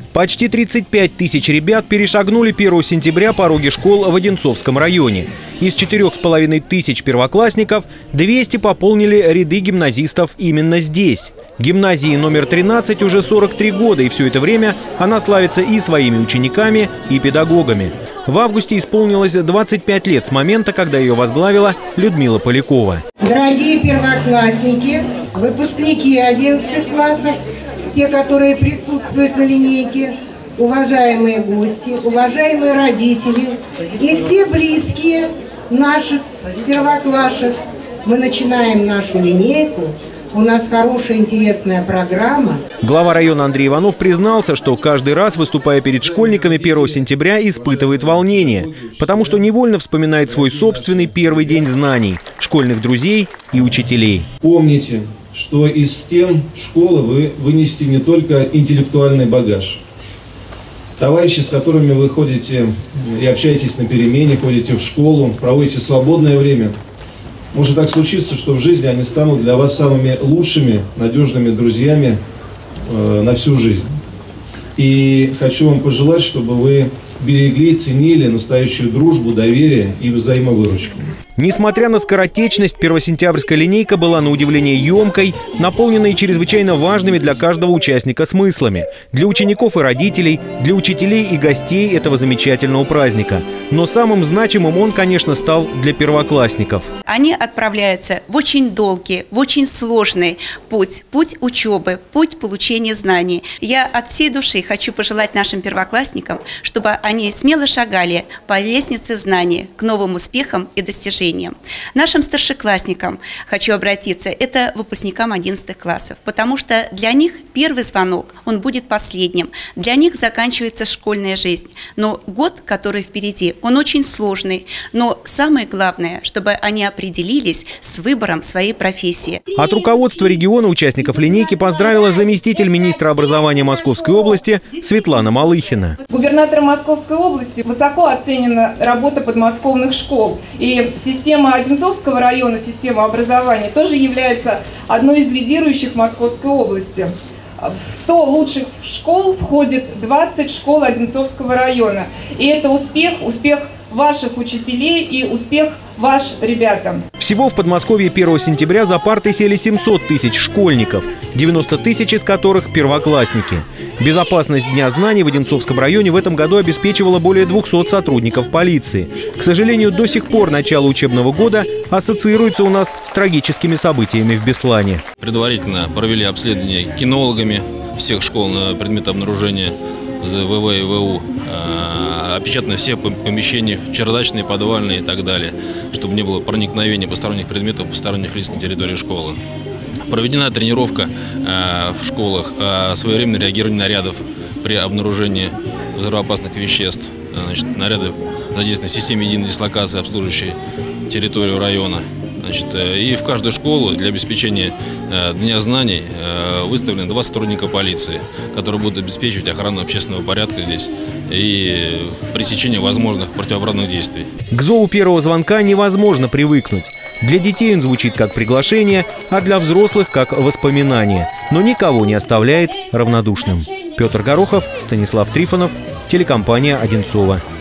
Почти 35 тысяч ребят перешагнули 1 сентября пороги школ в Одинцовском районе. Из 4,5 тысяч первоклассников 200 пополнили ряды гимназистов именно здесь. Гимназии номер 13 уже 43 года, и все это время она славится и своими учениками, и педагогами. В августе исполнилось 25 лет с момента, когда ее возглавила Людмила Полякова. Дорогие первоклассники, выпускники 11 классов, те, которые присутствуют на линейке, уважаемые гости, уважаемые родители и все близкие наших первоклашек, мы начинаем нашу линейку. У нас хорошая, интересная программа. Глава района Андрей Иванов признался, что каждый раз, выступая перед школьниками 1 сентября, испытывает волнение, потому что невольно вспоминает свой собственный первый день знаний, школьных друзей и учителей. Помните, что из стен школы вы вынесете не только интеллектуальный багаж. Товарищи, с которыми вы ходите и общаетесь на перемене, ходите в школу, проводите свободное время, может так случиться, что в жизни они станут для вас самыми лучшими, надежными друзьями на всю жизнь. И хочу вам пожелать, чтобы вы берегли и ценили настоящую дружбу, доверие и взаимовыручку. Несмотря на скоротечность, первосентябрьская линейка была на удивление емкой, наполненной чрезвычайно важными для каждого участника смыслами. Для учеников и родителей, для учителей и гостей этого замечательного праздника. Но самым значимым он, конечно, стал для первоклассников. Они отправляются в очень долгий, в очень сложный путь. Путь учебы, путь получения знаний. Я от всей души хочу пожелать нашим первоклассникам, чтобы они смело шагали по лестнице знаний к новым успехам и достижениям. Нашим старшеклассникам хочу обратиться, это выпускникам 11 классов, потому что для них первый звонок, он будет последним. Для них заканчивается школьная жизнь. Но год, который впереди, он очень сложный. Но самое главное, чтобы они определились с выбором своей профессии. От руководства региона участников линейки поздравила заместитель министра образования Московской области Светлана Малыхина. Губернатором Московской области высоко оценена работа подмосковных школ. И система Одинцовского района, система образования, тоже является одной из лидирующих в Московской области. В 100 лучших школ входит 20 школ Одинцовского района. И это успех ваших учителей и успех ваш, ребята. Всего в Подмосковье 1 сентября за парты сели 700 тысяч школьников, 90 тысяч из которых первоклассники. Безопасность Дня знаний в Одинцовском районе в этом году обеспечивала более 200 сотрудников полиции. К сожалению, до сих пор начало учебного года ассоциируется у нас с трагическими событиями в Беслане. Предварительно провели обследование кинологами всех школ на предмет обнаружения ВВ и ВУ. Опечатаны все помещения, чердачные, подвальные и так далее, чтобы не было проникновения посторонних предметов, посторонних лиц на территории школы. Проведена тренировка в школах, своевременное реагирование нарядов при обнаружении взрывоопасных веществ. Значит, наряды задействованы в системе единой дислокации, обслуживающей территорию района. Значит, и в каждую школу для обеспечения Дня знаний выставлены 2 сотрудника полиции, которые будут обеспечивать охрану общественного порядка здесь и пресечение возможных противоправных действий. К зову первого звонка невозможно привыкнуть. Для детей он звучит как приглашение, а для взрослых как воспоминание. Но никого не оставляет равнодушным. Петр Горохов, Станислав Трифонов, телекомпания «Одинцово».